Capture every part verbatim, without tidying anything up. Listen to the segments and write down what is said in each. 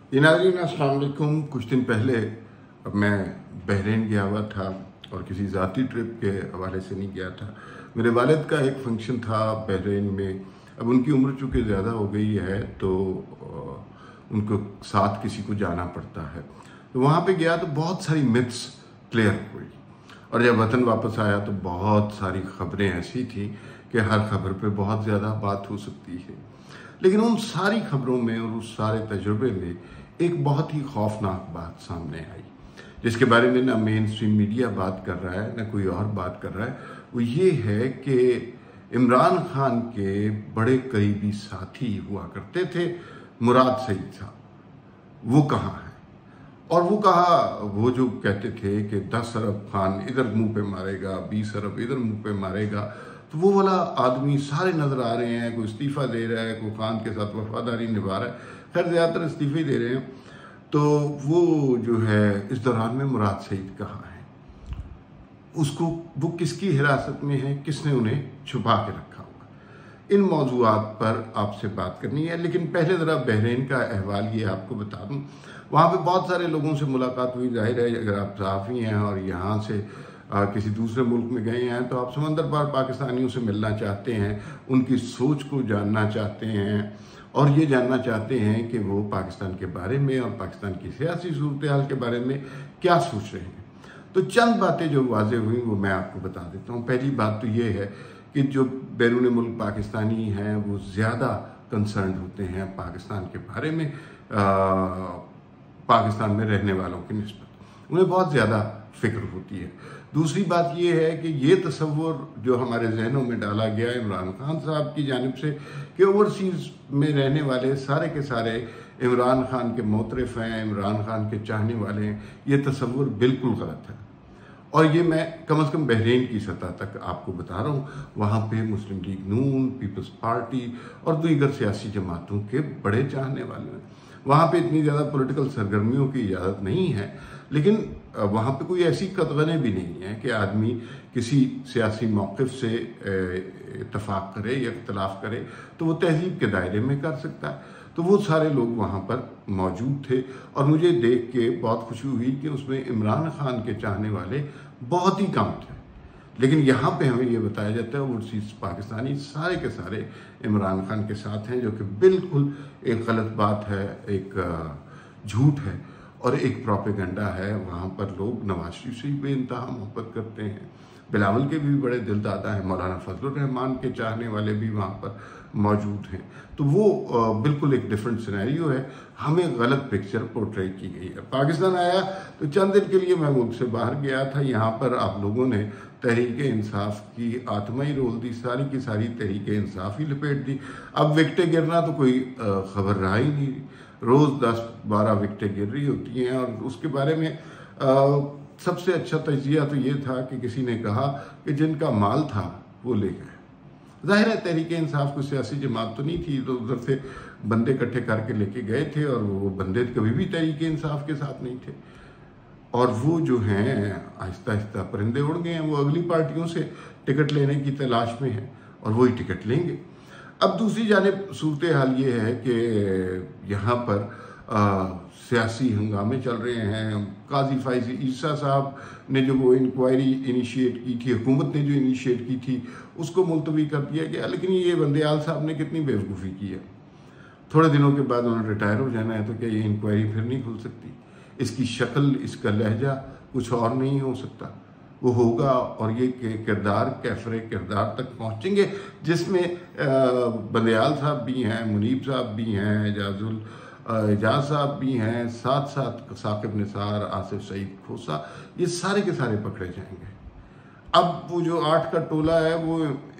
जी नाज़रीन, अस्सलाम वालेकुम। कुछ दिन पहले अब मैं बहरीन गया हुआ था और किसी ज़ाती ट्रिप के हवाले से नहीं गया था। मेरे वालिद का एक फंक्शन था बहरीन में। अब उनकी उम्र चूँकि ज़्यादा हो गई है तो उनको साथ किसी को जाना पड़ता है। तो वहाँ पे गया तो बहुत सारी मिथ्स क्लियर हुई और जब वतन वापस आया तो बहुत सारी खबरें ऐसी थी कि हर खबर पे बहुत ज़्यादा बात हो सकती है। लेकिन उन सारी खबरों में और उस सारे तजुर्बे में एक बहुत ही खौफनाक बात सामने आई, जिसके बारे में ना मेन स्ट्रीम मीडिया बात कर रहा है ना कोई और बात कर रहा है। वो ये है कि इमरान खान के बड़े करीबी साथी हुआ करते थे मुराद सईद साहब, वो कहाँ हैं? और वो कहा, वो जो कहते थे कि दस अरब खान इधर मुंह पे मारेगा, बीस अरब इधर मुंह पे मारेगा, तो वो वाला आदमी सारे नज़र आ रहे हैं। कोई इस्तीफ़ा दे रहा है, कोई खान के साथ वफादारी निभा रहा है, खैर ज़्यादातर इस्तीफ़े दे रहे हैं। तो वो जो है इस दौरान में मुराद सईद कहाँ है, उसको वो किसकी हिरासत में है, किसने उन्हें छुपा के रखा हुआ, इन मौजूआत पर आपसे बात करनी है। लेकिन पहले ज़रा बहरीन का अहवाल ये आपको बता दूँ। वहाँ पे बहुत सारे लोगों से मुलाकात हुई। जाहिर है अगर आप सहाफ़ी हैं और यहाँ से आ, किसी दूसरे मुल्क में गए हैं तो आप समंदर पार पाकिस्तानियों से मिलना चाहते हैं, उनकी सोच को जानना चाहते हैं और ये जानना चाहते हैं कि वो पाकिस्तान के बारे में और पाकिस्तान की सियासी सूरत हाल के बारे में क्या सोच रहे हैं। तो चंद बातें जो वाज़े हुई वो मैं आपको बता देता हूँ। पहली बात तो ये है कि जो बैरून मुल्क पाकिस्तानी हैं वो ज़्यादा कंसर्न होते हैं पाकिस्तान के बारे में, आ, पाकिस्तान में रहने वालों की निस्बत उन्हें बहुत ज़्यादा फिक्र होती है। दूसरी बात यह है कि ये तस्वुर जो हमारे जहनों में डाला गया इमरान खान साहब की जानिब से कि ओवरसीज़ में रहने वाले सारे के सारे इमरान खान के मोतरफ हैं, इमरान खान के चाहने वाले हैं, ये तस्वुर बिल्कुल गलत है। और ये मैं कम अज़ कम बहरीन की सतह तक आपको बता रहा हूँ। वहाँ पे मुस्लिम लीग नून, पीपल्स पार्टी और दीगर सियासी जमातों के बड़े चाहने वाले हैं। वहाँ पे इतनी ज़्यादा पॉलिटिकल सरगर्मियों की इजाज़त नहीं है, लेकिन वहाँ पे कोई ऐसी कदगने भी नहीं है कि आदमी किसी सियासी मौक़िफ़ से इत्तफ़ाक़ करे या इख्तिलाफ़ करे तो वो तहज़ीब के दायरे में कर सकता है। तो वो सारे लोग वहाँ पर मौजूद थे और मुझे देख के बहुत खुशी हुई कि उसमें इमरान खान के चाहने वाले बहुत ही कम थे। लेकिन यहाँ पे हमें ये बताया जाता है ओवरसीज़ पाकिस्तानी सारे के सारे इमरान खान के साथ हैं, जो कि बिल्कुल एक गलत बात है, एक झूठ है और एक प्रोपेगेंडा है। वहाँ पर लोग नवाज शरीफ से ही बेइंतहा मोहब्बत करते हैं, बिलावल के भी बड़े दिलदादा हैं, मौलाना फजलुर रहमान के चाहने वाले भी वहाँ पर मौजूद हैं। तो वो बिल्कुल एक डिफरेंट सिनेरियो है, हमें गलत पिक्चर पोर्ट्रे की गई है। पाकिस्तान आया तो चंद दिन के लिए मैं मुल्क से बाहर गया था। यहाँ पर आप लोगों ने तहरीक इंसाफ की आत्मा ही रोल दी, सारी की सारी तहरीक इंसाफ ही लपेट दी। अब विकटें गिरना तो कोई खबर रहा ही नहीं, रोज़ दस बारह विकटें गिर रही होती हैं। और उसके बारे में आ, सबसे अच्छा तजिया तो ये था कि किसी ने कहा कि जिनका माल था वो ले गए। जाहिर है तहरीक इंसाफ को सियासी जमात तो नहीं थी, तो उधर से बंदे इकट्ठे करके लेके गए थे और वो बंदे कभी भी तहरीक इंसाफ के साथ नहीं थे। और वो जो हैं आहिस्ता आहिस्ता परिंदे उड़ गए हैं, वो अगली पार्टियों से टिकट लेने की तलाश में हैं और वही टिकट लेंगे। अब दूसरी जानिब सूरत हाल ये है कि यहाँ पर आ, सियासी हंगामे चल रहे हैं। काजी फाइज़ ईसा साहब ने जो वो इंक्वायरी इनिशिएट की थी, हुकूमत ने जो इनिशिएट की थी, उसको मुलतवी कर दिया गया। लेकिन ये बंदेयाल साहब ने कितनी बेवकूफ़ी की है, थोड़े दिनों के बाद उन्हें रिटायर हो जाना है, तो क्या ये इंक्वायरी फिर नहीं खुल सकती? इसकी शक्ल, इसका लहजा कुछ और नहीं हो सकता, वो होगा और ये किरदार कैफरे किरदार तक पहुँचेंगे जिसमें बंदेयाल साहब भी हैं, मुनीब साहब भी हैं, एजाजुल एजाज साहब भी हैं, साथ साथ साकिब निसार, आसिफ सईद खोसा, ये सारे के सारे पकड़े जाएंगे। अब वो जो आठ का टोला है वो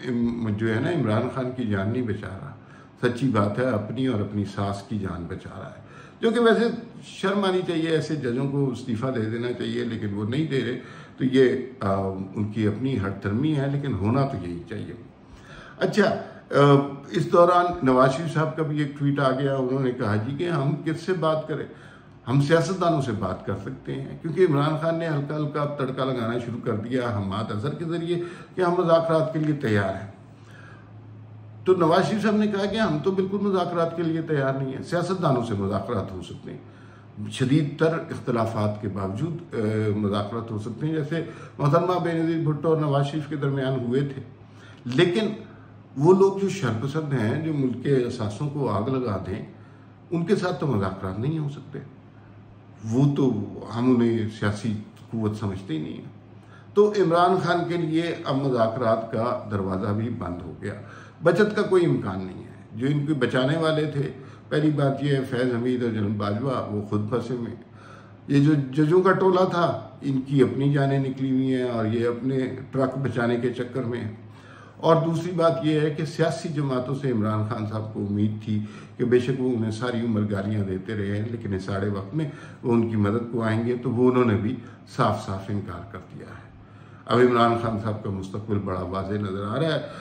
जो है ना इमरान खान की जान नहीं बचा रहा, सच्ची बात है, अपनी और अपनी सास की जान बचा रहा है, जो कि वैसे शर्म आनी चाहिए, ऐसे जजों को इस्तीफ़ा दे देना चाहिए, लेकिन वो नहीं दे रहे। तो ये आ, उनकी अपनी हठधर्मी है, लेकिन होना तो यही चाहिए। अच्छा, इस दौरान नवाज शरीफ साहब का भी एक ट्वीट आ गया। उन्होंने कहा जी कि हम किससे बात करें, हम सियासतदानों से बात कर सकते हैं, क्योंकि इमरान खान ने हल्का हल्का तड़का लगाना शुरू कर दिया हमाद अजहर के ज़रिए कि हम मुज़ाकरात के लिए तैयार हैं। तो नवाज शरीफ साहब ने कहा कि हम तो बिल्कुल मुज़ाकरात के लिए तैयार नहीं है, सियासतदानों से मुज़ाकरात हो सकते हैं, शदीद तर इख्तलाफात के बावजूद मुज़ाकरात हो सकते हैं, जैसे मोहतरमा बेनज़ीर भुट्टो और नवाज शरीफ के दरमियान हुए थे। लेकिन वो लोग जो शरपसंद हैं, जो मुल्क के असासों को आग लगा दें, उनके साथ तो मुज़ाकरात नहीं हो सकते। वो तो हम उन्हें सियासी कुव्वत समझते ही नहीं हैं। तो इमरान खान के लिए अब मुज़ाकरात का दरवाज़ा भी बंद हो गया, बचत का कोई इम्कान नहीं है। जो इनको बचाने वाले थे, पहली बात यह है फैज़ हमीद और जनरल बाजवा वो खुद फंसे में, ये जो जजों का टोला था इनकी अपनी जानें निकली हुई हैं और ये अपने ट्रक बचाने के चक्कर में हैं। और दूसरी बात यह है कि सियासी जमातों से इमरान खान साहब को उम्मीद थी कि बेशक वो उन्हें सारी उम्र गालियाँ देते रहे हैं, लेकिन इस साढ़े वक्त में वो उनकी मदद को आएंगे, तो वो उन्होंने भी साफ साफ इनकार कर दिया है। अब इमरान खान साहब का मुस्तकबिल बड़ा वाज़ेह नज़र आ रहा है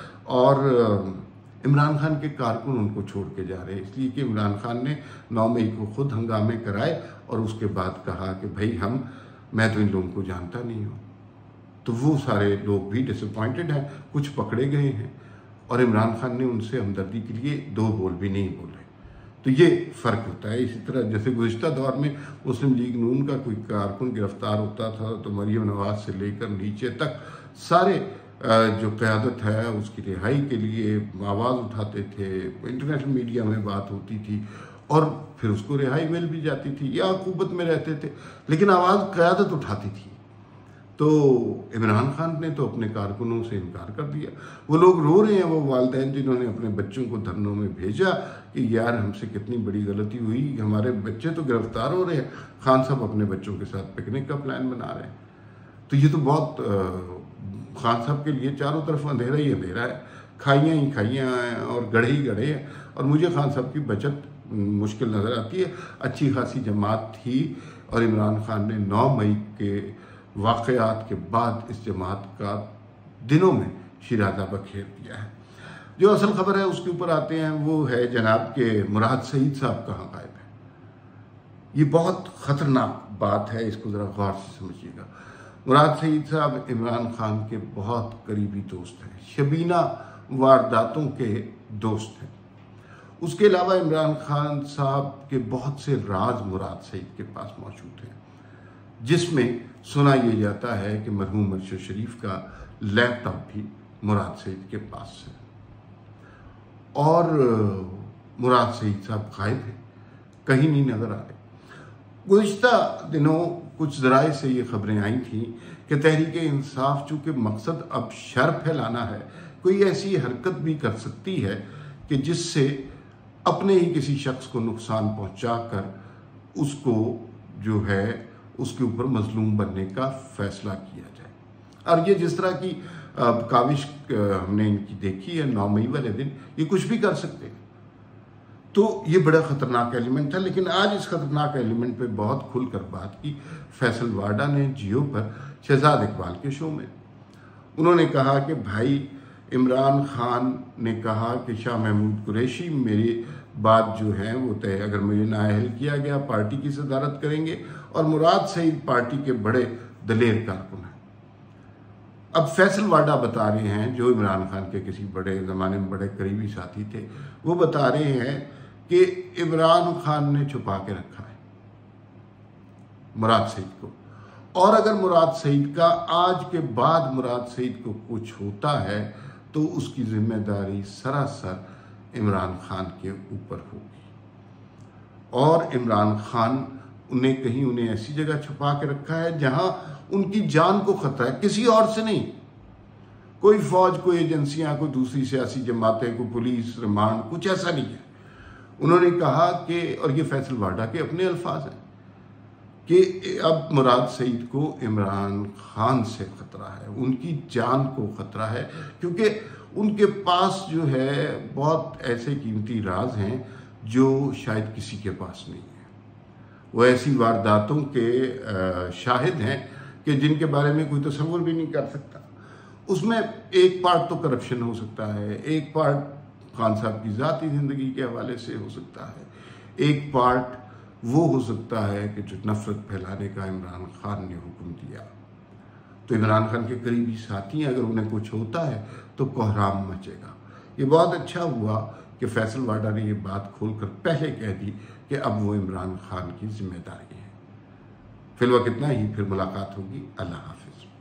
और इमरान खान के कारकुन उनको छोड़ के जा रहे हैं, इसलिए कि इमरान खान ने नौ मई को खुद हंगामे कराए और उसके बाद कहा कि भाई हम मैं तो इन लोगों को जानता नहीं हूँ। तो वो सारे लोग भी डिसअपॉइंटेड हैं, कुछ पकड़े गए हैं और इमरान खान ने उनसे हमदर्दी के लिए दो बोल भी नहीं बोले। तो ये फ़र्क होता है। इसी तरह जैसे गुज़िश्ता दौर में मुस्लिम लीग नून का कोई कारकुन गिरफ्तार होता था तो मरियम नवाज से लेकर नीचे तक सारे जो क़यादत है उसकी रिहाई के लिए आवाज़ उठाते थे, इंटरनेशनल मीडिया में बात होती थी और फिर उसको रिहाई मिल भी जाती थी या हुकूमत में रहते थे, लेकिन आवाज़ क़यादत उठाती थी। तो इमरान खान ने तो अपने कारकुनों से इनकार कर दिया। वो लोग रो रहे हैं, वो वालिदैन जिन्होंने अपने बच्चों को धरनों में भेजा कि यार हमसे कितनी बड़ी गलती हुई, हमारे बच्चे तो गिरफ्तार हो रहे हैं, खान साहब अपने बच्चों के साथ पिकनिक का प्लान बना रहे हैं। तो ये तो बहुत खान साहब के लिए चारों तरफ अंधेरा ही अंधेरा है, खाइयाँ ही खाइयाँ हैं और गढ़े ही गढ़े हैं। और मुझे खान साहब की बचत मुश्किल नज़र आती है। अच्छी खासी जमात थी और इमरान खान ने नौ मई के वाक़यात के बाद इस जमात का दिनों में शिराज़ा बखेर दिया है। जो असल खबर है उसके ऊपर आते हैं, वो है जनाब के मुराद सईद साहब कहाँ गायब है। ये बहुत ख़तरनाक बात है, इसको ज़रा गौर से समझिएगा। मुराद सईद साहब इमरान खान के बहुत करीबी दोस्त हैं, शबीना वारदातों के दोस्त हैं। उसके अलावा इमरान खान साहब के बहुत से राज मुराद सईद के पास मौजूद हैं, जिसमें सुना यह जाता है कि मरहूम अरशद शरीफ का लैपटॉप भी मुराद सईद के पास है। और मुराद सईद साहब गायब हैं, कहीं नहीं नजर आ रहे। गुज़िश्ता दिनों कुछ ज़राए से ये खबरें आई थी कि तहरीक इंसाफ चूँकि मकसद अब शर फैलाना है, कोई ऐसी हरकत भी कर सकती है कि जिससे अपने ही किसी शख्स को नुकसान पहुँचाकर उसको जो है उसके ऊपर मजलूम बनने का फैसला किया जाए। और ये जिस तरह की काविश हमने इनकी देखी है नौ मई वाले दिन, ये कुछ भी कर सकते हैं। तो ये बड़ा ख़तरनाक एलिमेंट था। लेकिन आज इस ख़तरनाक एलिमेंट पे बहुत खुलकर बात की फैसल वाडा ने जियो पर शहजाद इकबाल के शो में। उन्होंने कहा कि भाई इमरान खान ने कहा कि शाह महमूद कुरैशी मेरी बात जो है वो तय, अगर मुझे नाअहल किया गया पार्टी की सदारत करेंगे, और मुराद सईद पार्टी के बड़े दलेर कारकुन हैं। अब फैसल वाडा बता रहे हैं, जो इमरान खान के किसी बड़े ज़माने में बड़े करीबी साथी थे, वो बता रहे हैं कि इमरान खान ने छुपा के रखा है मुराद सईद को, और अगर मुराद सईद का आज के बाद मुराद सईद को कुछ होता है तो उसकी जिम्मेदारी सरासर इमरान खान के ऊपर होगी। और इमरान खान ने कहीं उन्हें ऐसी जगह छुपा के रखा है जहां उनकी जान को खतरा है, किसी और से नहीं। कोई फौज, कोई एजेंसियां, कोई दूसरी सियासी जमातें, कोई पुलिस, रिमांड, कुछ ऐसा नहीं है। उन्होंने कहा कि, और ये फैसल वाडा के अपने अल्फाज हैं, कि अब मुराद सईद को इमरान खान से खतरा है, उनकी जान को खतरा है, क्योंकि उनके पास जो है बहुत ऐसे कीमती राज हैं जो शायद किसी के पास नहीं है। वो ऐसी वारदातों के शाहिद हैं कि जिनके बारे में कोई तसव्वुर भी नहीं कर सकता। उसमें एक पार्ट तो करप्शन हो सकता है, एक पार्ट खान साहब की ज़ाती ज़िंदगी के हवाले से हो सकता है, एक पार्ट वो हो सकता है कि जो नफरत फैलाने का इमरान खान ने हुक्म दिया। तो इमरान खान के करीबी साथी, अगर उन्हें कुछ होता है तो कोहराम मचेगा। ये बहुत अच्छा हुआ कि फैसल वाडा ने ये बात खोलकर पहले कह दी कि अब वो इमरान खान की जिम्मेदारी है। फिलवक्त इतना ही, फिर मुलाकात होगी। अल्लाह हाफिज।